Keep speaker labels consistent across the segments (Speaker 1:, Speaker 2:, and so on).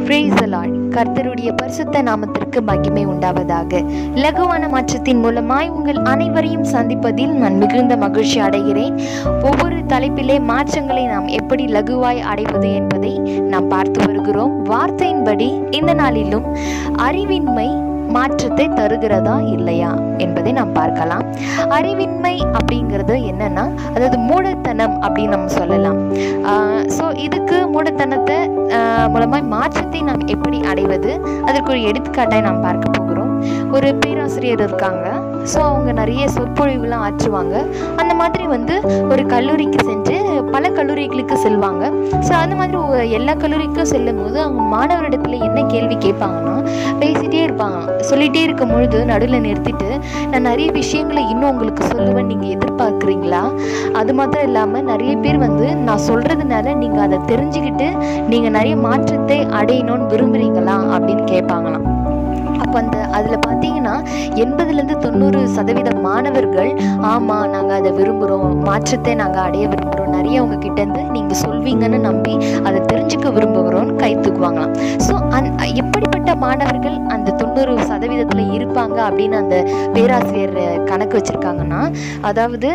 Speaker 1: Praise the Lord. கர்த்தருடைய பரிசுத்த நாமத்திற்கு மகிமை உண்டாவதாக. லகுவான மாற்றத்தின் மூலமாய் உங்கள் அனைவரையும் சந்திப்பதில் நான் மிகுந்த மகிழ்ச்சி அடைகிறேன். ஒவ்வொரு தலைப்பிலே மாற்றங்களை நாம் எப்படி லகுவாய் அடைவது என்பதை நாம் பார்த்து வருகிறோம். வார்த்தையின்படி இந்த நாளிலும் அறிவின்மை மாற்றத்தை தருகிறதா இல்லையா என்பதை நாம் பார்க்கலாம். அறிவின்மை அப்படிங்கிறது என்னன்னா, அதாவது மூடத்தனம் அப்படின்னு நம்ம சொல்லலாம். ஸோ இதுக்கு மூடத்தனத்தை மூலமாக மாற்றத்தை நாம் எப்படி அடைவது, அதற்கு ஒரு எடுத்துக்காட்டாய் நாம் பார்க்க போகிறோம். ஒரு பேராசிரியர் இருக்காங்க. ஸோ அவங்க நிறைய சொற்பொழிவுலாம் ஆற்றுவாங்க. அந்த மாதிரி ஒரு கல்லூரிக்கு சென்று பல கல்லூரிகளுக்கு செல்வாங்க. ஸோ அந்த மாதிரி எல்லா கல்லூரிக்கும் செல்லும் போது அவங்க மாணவரிடத்துல என்ன கேள்வி கேட்பாங்கன்னா, பேசிகிட்டே இருப்பாங்க. சொல்லிகிட்டே இருக்கும் பொழுது நடுவில் நிறுத்திட்டு, நான் நிறைய விஷயங்களை இன்னும் உங்களுக்கு சொல்லுவேன், நீங்கள் எதிர்பார்க்குறீங்களா? அது மாத்திரம் இல்லாமல் நிறைய பேர் நான் சொல்கிறதுனால நீங்கள் அதை தெரிஞ்சுக்கிட்டு நீங்கள் நிறைய மாற்றத்தை அடையணும்னு விரும்புகிறீங்களா அப்படின்னு கேட்பாங்களாம். அப்போ அதில் பார்த்தீங்கன்னா 80-90% மாணவர்கள் ஆமாம், நாங்கள் அதை விரும்புகிறோம், மாற்றத்தை நாங்கள் அடைய விரும்புகிறோம், நிறைய அவங்க கிட்டேருந்து நீங்கள் சொல்வீங்கன்னு நம்பி அதை தெரிஞ்சுக்க விரும்புகிறோன்னு கை தூக்குவாங்களாம். ஸோ எப்படிப்பட்ட மாணவர்கள் அந்த 90% இருப்பாங்க அப்படின்னு அந்த பேராசிரியர் கணக்கு வச்சுருக்காங்கன்னா, அதாவது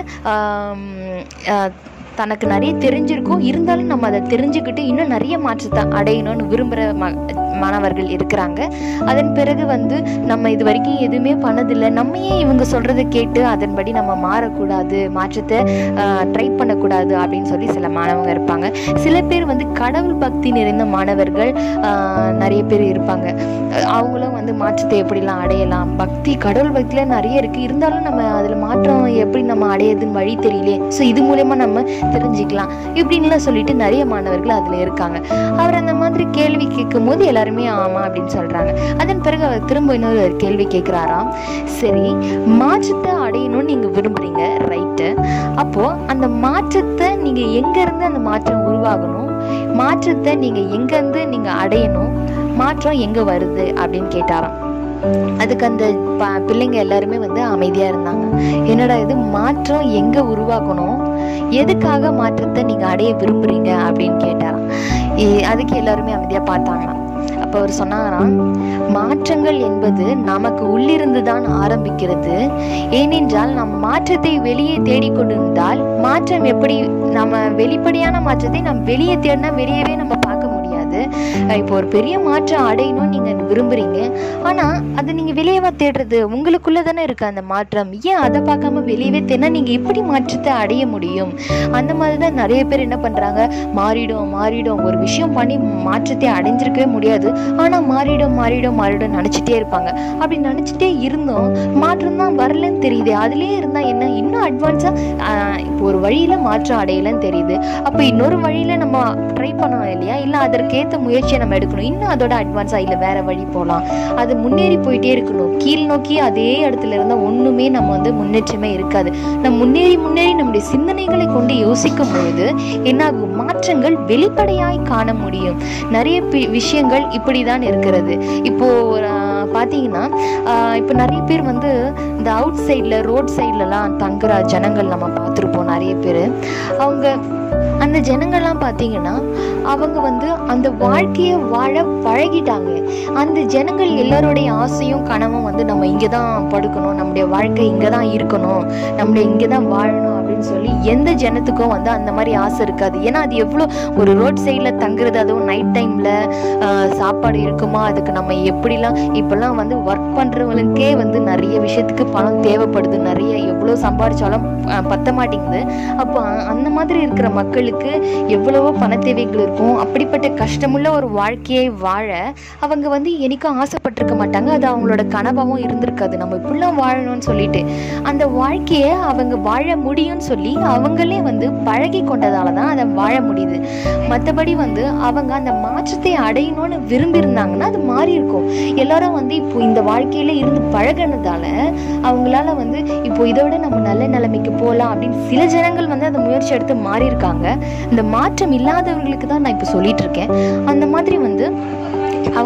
Speaker 1: தனக்கு நிறைய தெரிஞ்சிருக்கும், இருந்தாலும் நம்ம அதை தெரிஞ்சுக்கிட்டு இன்னும் நிறைய மாற்றத்தை அடையணும்னு விரும்புகிற மாணவர்கள் இருக்கிறாங்க. அதன் பிறகு நம்ம இது வரைக்கும் எதுவுமே பண்ணதில்லை, நம்ம ஏன் இவங்க சொல்கிறத கேட்டு அதன்படி நம்ம மாறக்கூடாது, மாற்றத்தை ட்ரை பண்ணக்கூடாது அப்படின்னு சொல்லி சில மாணவங்க இருப்பாங்க. சில பேர் கடவுள் பக்தி நிறைந்த மாணவர்கள் நிறைய பேர் இருப்பாங்க. அவங்களும் மாற்றத்தை எப்படிலாம் அடையலாம், பக்தி கடவுள் பக்தியில் நிறைய இருக்குது, இருந்தாலும் நம்ம அதில் மாற்றம் எப்படி நம்ம அடையிறதுன்னு வழி தெரியலையே, ஸோ இது மூலயமா நம்ம தெரிஞ்சுக்கலாம் இப்படின்லாம் சொல்லிட்டு நிறைய மாணவர்கள் அதில் இருக்காங்க. அவர் அந்த மாதிரி கேள்வி கேட்கும் போது எல்லாருமே ஆமாம் அப்படின்னு சொல்கிறாங்க. அதன் பிறகு அவர் திரும்ப இன்னொரு கேள்வி கேட்குறாராம். சரி, மாற்றத்தை அடையணும்னு நீங்கள் விரும்புகிறீங்க, ரைட்டு. அப்போது அந்த மாற்றத்தை நீங்கள் எங்கேருந்து அந்த மாற்றம் உருவாகணும், மாற்றத்தை நீங்கள் எங்கேருந்து நீங்கள் அடையணும், மாற்றம் எங்கே வருது அப்படின்னு கேட்டாராம். அதுக்கு அந்த பிள்ளைங்க எல்லாருமே அமைதியாக இருந்தாங்க. என்னடா இது, மாற்றம் எங்கே உருவாக்கணும், எதுக்காக மாற்றத்தை நீங்கள் அடைய விரும்புகிறீங்க அப்படின்னு கேட்டாராம். அதுக்கு எல்லாருமே அமைதியாக பார்த்தாங்களாம். அப்போ அவர் சொன்னாராம், மாற்றங்கள் என்பது நமக்கு உள்ளிருந்து தான் ஆரம்பிக்கிறது. ஏனென்றால் நம் மாற்றத்தை வெளியே தேடிக்கொண்டிருந்தால் மாற்றம் எப்படி, நம்ம வெளிப்படையான மாற்றத்தை நம்ம வெளியே தேடினா வெளியவே நம்ம பார்க்க முடியாது. இப்போ ஒரு பெரிய மாற்றம் அடையணும்னு நீங்கள் விரும்புகிறீங்க, ஆனால் அது நீங்கள் வெளியேவா தேடுறது, உங்களுக்குள்ளே தானே இருக்குது அந்த மாற்றம், ஏன் அதை பார்க்காம வெளியவே தேடினா நீங்கள் எப்படி மாற்றத்தை அடைய முடியும்? அந்த மாதிரி தான் நிறைய பேர் என்ன பண்ணுறாங்க, மாறிடும் ஒரு விஷயம் பண்ணி மாற்றத்தை அடைஞ்சிருக்கவே முடியாது, ஆனால் மாறிடும் நினச்சிட்டே இருப்பாங்க. அப்படி நினச்சிட்டே இருந்தோம், மாற்றம் தான் வரலன்னு தெரியுது, அதுலேயே இருந்தால் என்ன, இன்னும் அட்வான்ஸாக இப்போ ஒரு வழியில் மாற்றம் அடையலன்னு தெரியுது, அப்போ இன்னொரு வழியில் நம்ம ட்ரை பண்ணணும் இல்லையா, இல்லை அதற்கேற்ற முயற்சியை நம்ம எடுக்கணும், இன்னும் அதோட அட்வான்ஸாக இல்லை வேற வழி போகலாம், அது முன்னேறி போயிட்டே இருக்கணும். கீழ் நோக்கி அதே இடத்துல இருந்தால் ஒன்றுமே நம்ம முன்னேற்றமே இருக்காது. நம்ம முன்னேறி நம்முடைய சிந்தனைகளை கொண்டு யோசிக்கும் பொழுது என்னாகும், மாற்றங்கள் வெளிப்படையாய் காண முடியும். நிறைய விஷயங்கள் இப்படி தான் இருக்கிறது. இப்போ பார்த்தீங்கன்னா, இப்போ நிறைய பேர் இந்த அவுட் சைடில் ரோட் சைட்லலாம் தங்குற ஜனங்கள் நம்ம பார்த்துருப்போம். நிறைய பேர் அவங்க அந்த ஜனங்கள்லாம் பார்த்தீங்கன்னா அவங்க அந்த வாழ்க்கையை வாழ பழகிட்டாங்க. அந்த ஜனங்கள் எல்லாருடைய ஆசையும் கனவும் நம்ம இங்கே தான் படுக்கணும், நம்முடைய வாழ்க்கை இங்கே தான் இருக்கணும், நம்முடைய இங்கே தான் வாழணும் அப்படின்னு சொல்லி எந்த ஜனத்துக்கும் அந்த மாதிரி ஆசை இருக்காது. ஏன்னா அது எவ்வளோ ஒரு ரோட் சைடில் தங்குறது, அதுவும் நைட் டைமில் சாப்பாடு இருக்குமா, அதுக்கு நம்ம எப்படிலாம் இப்போல்லாம் ஒர்க் பண்ணுறவங்களுக்கே நிறைய விஷயத்துக்கு பணம் தேவைப்படுது, நிறைய எவ்வளோ சம்பாதிச்சாலும் பத்த மாட்டேங்குது. அப்போ அந்த மாதிரி இருக்கிற மக்களுக்கு எவ்வளவோ பண தேவைகள் இருக்கும். அப்படிப்பட்ட கஷ்டமுள்ள ஒரு வாழ்க்கையை வாழ அவங்க என்னைக்கும் ஆசைப்பட்டிருக்க மாட்டாங்க. அது அவங்களோட கனவாகவும் இருந்திருக்காது, நம்ம இப்படிலாம் வாழணும்னு சொல்லிட்டு. அந்த வாழ்க்கையை அவங்க வாழ முடியும்னு சொல்லி அவங்களே பழகி கொண்டதால தான் அதை வாழ முடியுது. மற்றபடி அவங்க அந்த மாற்றத்தை அடையணும்னு விரும்பியிருந்தாங்கன்னா அது மாறி இருக்கும். எல்லாரும் இப்போ இந்த வாழ்க்கையில இருந்து பழகினதால அவங்களால இப்போ இதை விட நம்ம நல்ல நிலைமைக்கு போகலாம் அப்படின்னு சில ஜனங்கள் அந்த முயற்சி எடுத்து மாறி இருக்காங்க. இந்த மாற்றம் இல்லாதவர்களுக்கு தான் நான் இப்போ சொல்லிட்டு இருக்கேன். அந்த மாதிரி அவங்க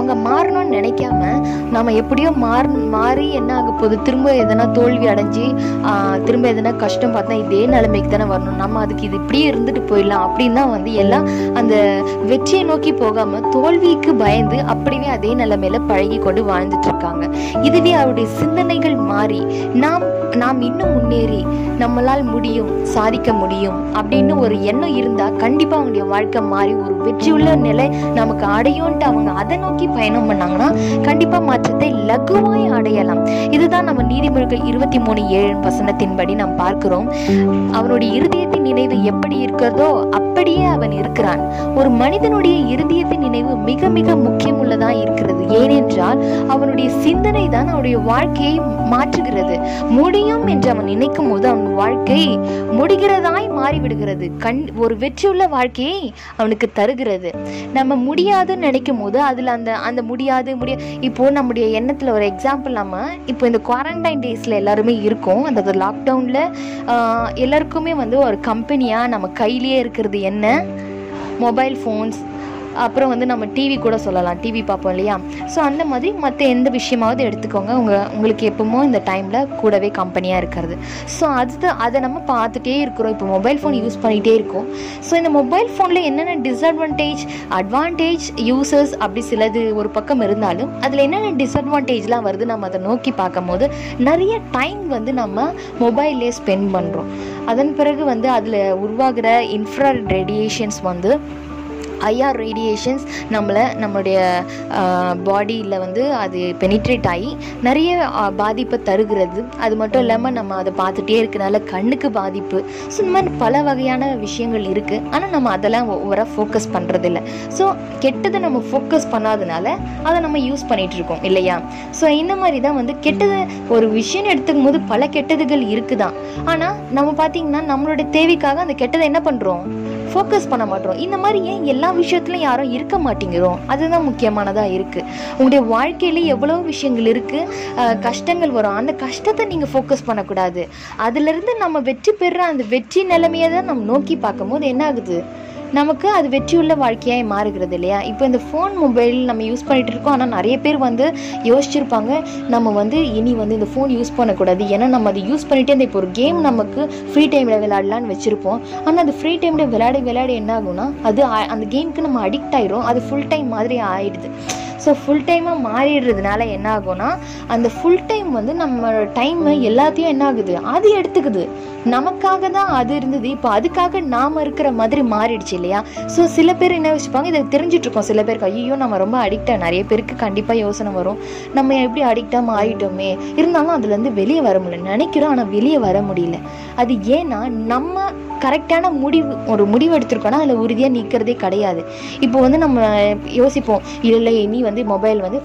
Speaker 1: அவங்க மாறணும்னு நினைக்காம நம்ம எப்படியோ மாறி என்ன ஆக போகுது, திரும்ப எதனா தோல்வி அடைஞ்சு திரும்ப எதனா கஷ்டம் பார்த்தா இதே நிலைமைக்கு தானே வரணும், நம்ம அதுக்கு இது இப்படியே இருந்துட்டு போயிடலாம் அப்படின்னு தான் வந்து எல்லாம் அந்த வெற்றியை நோக்கி போகாம தோல்விக்கு பயந்து அப்படியே அதே நிலைமையில பழகி கொண்டு வாழ்ந்துட்டு இருக்காங்க. இதுவே அவருடைய சிந்தனைகள் மாறி நாம் இன்னும் முன்னேறி நம்மளால் முடியும், சாதிக்க முடியும் அப்படின்னு ஒரு எண்ணம் இருந்தா கண்டிப்பா அவங்களுடைய வாழ்க்கை மாறி ஒரு வெற்றியுள்ள நிலை நமக்கு அடையும்ட்டு அவங்க அதை நோக்கி பயணம் பண்ணாங்கன்னா கண்டிப்பா மாற்றத்தை லகுவாய் அடையலாம். இதுதான் நம்ம நீதிமொழிகள் 23:7 நாம் பார்க்கிறோம். அவனுடைய இருதயத்தின் நினைவு எப்படி இருக்கிறதோ அப்படியே அவன் இருக்கிறான். ஒரு மனிதனுடைய இருதயத்தின் நினைவு மிக மிக முக்கியம் உள்ளதா இருக்கிறது. ஏனென்றால் அவனுடைய சிந்தனை தான் அவனுடைய வாழ்க்கையை மாற்றுகிறது. முடியும் என்று அவன் நினைக்கும் போது அவன் வாழ்க்கை முடிகிறதாய் மாறிவிடுகிறது. ஒரு வெற்றியுள்ள வாழ்க்கையை அவனுக்கு தருகிறது. நம்ம முடியாதுன்னு நினைக்கும் போது அதுல அந்த முடியாது இப்போ நம்முடைய எண்ணத்துல ஒரு எக்ஸாம்பிள், நம்ம இப்போ இந்த குவாரண்டைன் டேஸ்ல எல்லாருமே இருக்கோம். அந்த லாக்டவுன்ல எல்லாருக்குமே வந்து ஒரு கம்பெனியா நம்ம கையிலேயே இருக்கிறது என்ன, மொபைல் ஃபோன்ஸ், அப்புறம் வந்து நம்ம டிவி கூட சொல்லலாம், டிவி பார்ப்போம் இல்லையா. ஸோ அந்த மாதிரி மற்ற எந்த விஷயமாவது எடுத்துக்கோங்க, உங்களுக்கு எப்பவுமோ இந்த டைமில் கூடவே கம்பெனியாக இருக்கிறது. ஸோ அதை நம்ம பார்த்துட்டே இருக்கிறோம். இப்போ மொபைல் ஃபோன் யூஸ் பண்ணிகிட்டே இருக்கோம். ஸோ இந்த மொபைல் ஃபோனில் என்னென்ன டிஸ்அட்வான்டேஜ், அட்வான்டேஜ், யூசர்ஸ் அப்படி சிலது ஒரு பக்கம் இருந்தாலும் அதில் என்னென்ன டிஸ்அட்வான்டேஜ்லாம் வருது நம்ம அதை நோக்கி பார்க்கும் போது நிறைய டைம் வந்து நம்ம மொபைல்லே ஸ்பெண்ட் பண்ணுறோம். அதன் பிறகு வந்து அதில் உருவாகிற இன்ஃப்ராரெட் ரேடியேஷன்ஸ் வந்து ஐஆர் ரேடியேஷன்ஸ் நம்மளுடைய பாடியில் வந்து அது பெனிட்ரேட் ஆகி நிறைய பாதிப்பை தருகிறது. அது மட்டும் இல்லாமல் நம்ம அதை பார்த்துட்டே இருக்கிறனால கண்ணுக்கு பாதிப்பு. ஸோ இந்த மாதிரி பல வகையான விஷயங்கள் இருக்குது. ஆனால் நம்ம அதெல்லாம் ஓவராக ஃபோக்கஸ் பண்ணுறதில்ல. ஸோ கெட்டதை நம்ம ஃபோக்கஸ் பண்ணாதனால அதை நம்ம யூஸ் பண்ணிகிட்டு இருக்கோம் இல்லையா. ஸோ இந்த மாதிரி தான் வந்து கெட்டது ஒரு விஷயம் எடுத்துக்கும் போது பல கெட்டதுகள் இருக்குதான். ஆனால் நம்ம பார்த்திங்கன்னா நம்மளோட தேவைக்காக அந்த கெட்டதை என்ன பண்ணுறோம், ஃபோக்கஸ் பண்ண மாட்டோம். இந்த மாதிரி ஏன் எல்லா விஷயத்துலையும் யாரும் இருக்க மாட்டேங்கிறோம், அதுதான் முக்கியமானதாக இருக்குது. உங்களுடைய வாழ்க்கையில எவ்வளோ விஷயங்கள் இருக்குது, கஷ்டங்கள் வரும். அந்த கஷ்டத்தை நீங்கள் ஃபோக்கஸ் பண்ணக்கூடாது. அதுலேருந்து நம்ம வெற்றி பெறுற அந்த வெற்றி நிலைமையை தான் நம்ம நோக்கி பார்க்கும்போது என்ன ஆகுது, நமக்கு அது வெற்றியுள்ள வாழ்க்கையாக மாறுகிறது இல்லையா. இப்போ இந்த ஃபோன் மொபைல் நம்ம யூஸ் பண்ணிகிட்டு இருக்கோம். ஆனால் நிறைய பேர் வந்து யோசிச்சிருப்பாங்க, நம்ம வந்து இனி வந்து இந்த ஃபோன் யூஸ் பண்ணக்கூடாது, ஏன்னா நம்ம அதை யூஸ் பண்ணிகிட்டே இந்த இப்போ ஒரு கேம் நமக்கு ஃப்ரீ டைமில் விளையாடலான்னு வச்சுருப்போம். ஆனால் அது ஃப்ரீ டைமில் விளையாட என்ன ஆகும்னா அது அந்த கேமுக்கு நம்ம அடிக்ட் ஆயிரும். அது ஃபுல் டைம் மாதிரி ஆயிடுது. ஸோ ஃபுல் டைமாக மாறிடுறதுனால என்ன ஆகும்னா அந்த ஃபுல் டைம் வந்து நம்ம டைமை எல்லாத்தையும் என்ன ஆகுது, அது எடுத்துக்குது. நமக்காக தான் அது இருந்தது, இப்போ அதுக்காக நாம் இருக்கிற மாதிரி மாறிடுச்சு இல்லையா. ஸோ சில பேர் என்ன வச்சுப்பாங்க, இதை தெரிஞ்சிட்ருக்கோம். சில பேருக்கு ஐயோ நம்ம ரொம்ப அடிக்டாக, நிறைய பேருக்கு கண்டிப்பாக யோசனை வரும், நம்ம எப்படி அடிக்டாக மாறிட்டோமே, இருந்தாலும் அதுலேருந்து வெளியே வர முடியல நினைக்கிறோம், ஆனால் வெளியே வர முடியல. அது ஏன்னா நம்ம கரெக்டான ஒரு முடிவு எடுத்திருக்கோன்னா அதில் உறுதியாக நிற்கிறதே கிடையாது. இப்போ வந்து நம்ம யோசிப்போம், இல்லை நீ வந்து மொபைல் வந்து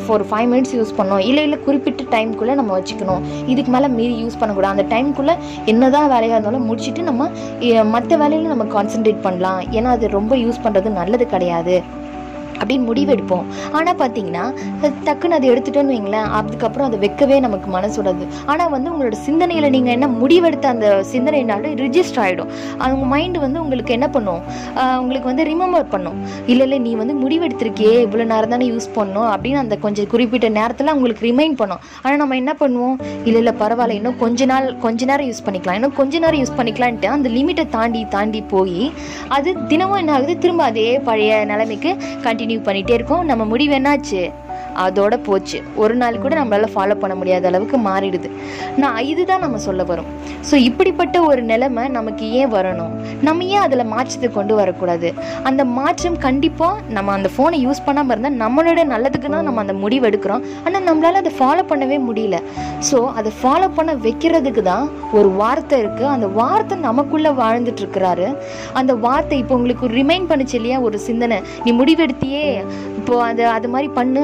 Speaker 1: 5 minutes யூஸ் பண்ணோம், இல்லை குறிப்பிட்ட டைம்குள்ளே நம்ம வச்சுக்கணும், இதுக்கு மேலே மீறி யூஸ் பண்ணக்கூடாது, அந்த டைம்குள்ளே என்னதான் வேலையாக இருந்தாலும் முடிச்சுட்டு நம்ம மற்ற வேலையில் நம்ம கான்சென்ட்ரேட் பண்ணலாம், ஏன்னா அது ரொம்ப யூஸ் பண்ணுறது நல்லது கிடையாது அப்படின்னு முடிவெடுப்போம். ஆனால் பார்த்தீங்கன்னா டக்குன்னு அதை எடுத்துட்டோன்னு வைங்களேன், அதுக்கப்புறம் அதை வைக்கவே நமக்கு மனசுடாது. ஆனால் வந்து உங்களோட சிந்தனையில் நீங்கள் என்ன முடிவெடுத்த அந்த சிந்தனைனால ரிஜிஸ்டர் ஆகிடும். அவங்க மைண்டு வந்து உங்களுக்கு என்ன பண்ணும், உங்களுக்கு வந்து ரிமெம்பர் பண்ணும், இல்லை நீ வந்து முடிவெடுத்திருக்கியே, இவ்வளோ நேரம் தானே யூஸ் பண்ணணும் அப்படின்னு அந்த கொஞ்சம் குறிப்பிட்ட நேரத்தில் உங்களுக்கு ரிமைண்ட் பண்ணும். ஆனால் நம்ம என்ன பண்ணுவோம், இல்லை பரவாயில்ல இன்னும் கொஞ்ச நேரம் யூஸ் பண்ணிக்கலாம், இன்னும் கொஞ்ச நேரம் யூஸ் பண்ணிக்கலான்ட்டு அந்த லிமிட்டை தாண்டி போய் அது தினமும் என்ன ஆகுது, திரும்ப அதே பழைய நிலைமைக்கு கண்டினியூ பண்ணிட்டே இருக்கோம். நம்ம முடிவு என்னாச்சு, அதோட போச்சு. ஒரு நாள் கூட நம்மளால ஃபாலோ பண்ண முடியாத அளவுக்கு மாறிடுது. இதுதான் நம்ம சொல்ல வரோம். ஸோ இப்படிப்பட்ட ஒரு நிலைமை நமக்கு ஏன் வரணும், நம்ம ஏன் அதில் மாற்றத்தை கொண்டு வரக்கூடாது. அந்த மாற்றம் கண்டிப்பாக நம்ம அந்த ஃபோனை யூஸ் பண்ணாமல் இருந்தால் நம்மளோட நல்லதுக்கு தான் நம்ம அந்த முடிவு எடுக்கிறோம். ஆனால் நம்மளால அதை ஃபாலோ பண்ணவே முடியல. ஸோ அதை ஃபாலோ பண்ண வைக்கிறதுக்கு தான் ஒரு வார்த்தை இருக்குது. அந்த வார்த்தை நமக்குள்ளே வாழ்ந்துட்டு இருக்கிறாரு. அந்த வார்த்தை இப்போ உங்களுக்கு ரிமைண்ட் பண்ணுச்சு இல்லையா, ஒரு சிந்தனை, நீ முடிவெடுத்தியே இப்போ அது மாதிரி பண்ணு அப்படின்னு ஒரு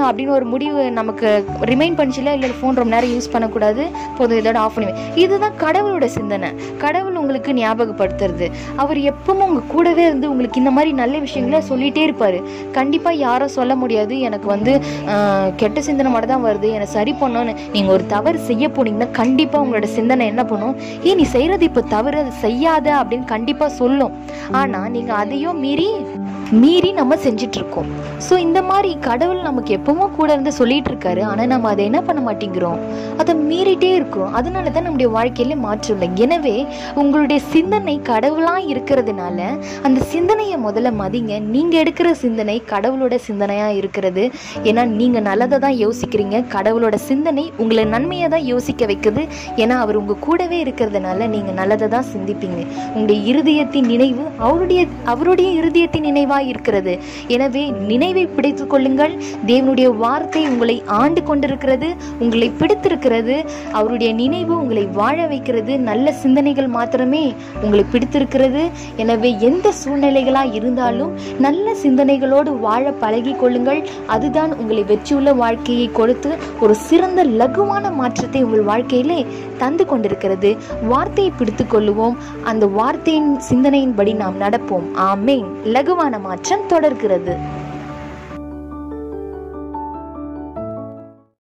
Speaker 1: ஒரு முடிவு நமக்கு ரிமைண்ட் பண்ணிச்சுல, இல்லை ஃபோன் ரொம்ப நேரம் யூஸ் பண்ணக்கூடாது, போதும் இதோட ஆஃப் பண்ணுவேன். இதுதான் கடவுளோட சிந்தனை. கடவுள் உங்களுக்கு ஞாபகப்படுத்துறது. அவர் எப்பவும் உங்கள் கூடவே இருந்து உங்களுக்கு இந்த மாதிரி நல்ல விஷயங்களை சொல்லிகிட்டே இருப்பார். கண்டிப்பாக யாரும் சொல்ல முடியாது எனக்கு வந்து கெட்ட சிந்தனை மட்டும் தான் வருது, என்னை சரி பண்ணணும்னு. நீங்கள் ஒரு தவறு செய்ய போனீங்கன்னா கண்டிப்பாக உங்களோட சிந்தனை என்ன பண்ணும், நீ செய்கிறது இப்போ தவறு, அதை செய்யாத அப்படின்னு கண்டிப்பாக சொல்லும். ஆனால் நீங்கள் அதையும் மீறி நம்ம செஞ்சிட்டு இருக்கோம். ஸோ இந்த மாதிரி கடவுள் நமக்கு எப்பவும் கூட இருந்து சொல்லிட்டு இருக்காரு. ஆனால் நம்ம அதை என்ன பண்ண மாட்டேங்கிறோம், அதை மீறிட்டே இருக்கிறோம். அதனால தான் நம்முடைய வாழ்க்கையில மாற்றம் இல்லை. எனவே உங்களுடைய சிந்தனை கடவுளாக இருக்கிறதுனால அந்த சிந்தனையை முதல்ல மதிங்க. நீங்கள் எடுக்கிற சிந்தனை கடவுளோட சிந்தனையாக இருக்கிறது. ஏன்னா நீங்கள் நல்லதை தான் யோசிக்கிறீங்க. கடவுளோட சிந்தனை உங்களை நன்மையை தான் யோசிக்க வைக்குது. ஏன்னா அவர் உங்கள் கூடவே இருக்கிறதுனால நீங்கள் நல்லதை தான் சிந்திப்பீங்க. உங்களுடைய இருதயத்தின் நினைவு அவருடைய இருதயத்தின் நினைவாக இருக்கிறது. எனவே நினைவை பிடித்துக் கொள்ளுங்கள். தேவனுடைய வார்த்தை உங்களை ஆண்டு கொண்டிருக்கிறது, உங்களை பிடித்திருக்கிறது. அவருடைய நினைவு உங்களை வாழ வைக்கிறது. நல்ல சிந்தனைகள் மாத்திரமே உங்களை பிடித்திருக்கிறது. எனவே எந்த சூழ்நிலைகளாக இருந்தாலும் நல்ல சிந்தனைகளோடு வாழ பழகி கொள்ளுங்கள். அதுதான் உங்களை வெற்றியுள்ள வாழ்க்கையை கொடுத்து ஒரு சிறந்த லகுவான மாற்றத்தை உங்கள் வாழ்க்கையிலே தந்து கொண்டிருக்கிறது. வார்த்தையை பிடித்துக் கொள்ளுவோம். அந்த வார்த்தையின் சிந்தனையின்படி நாம் நடப்போம். ஆமென். லகுவான மாற்றம் தொடர்கிறது.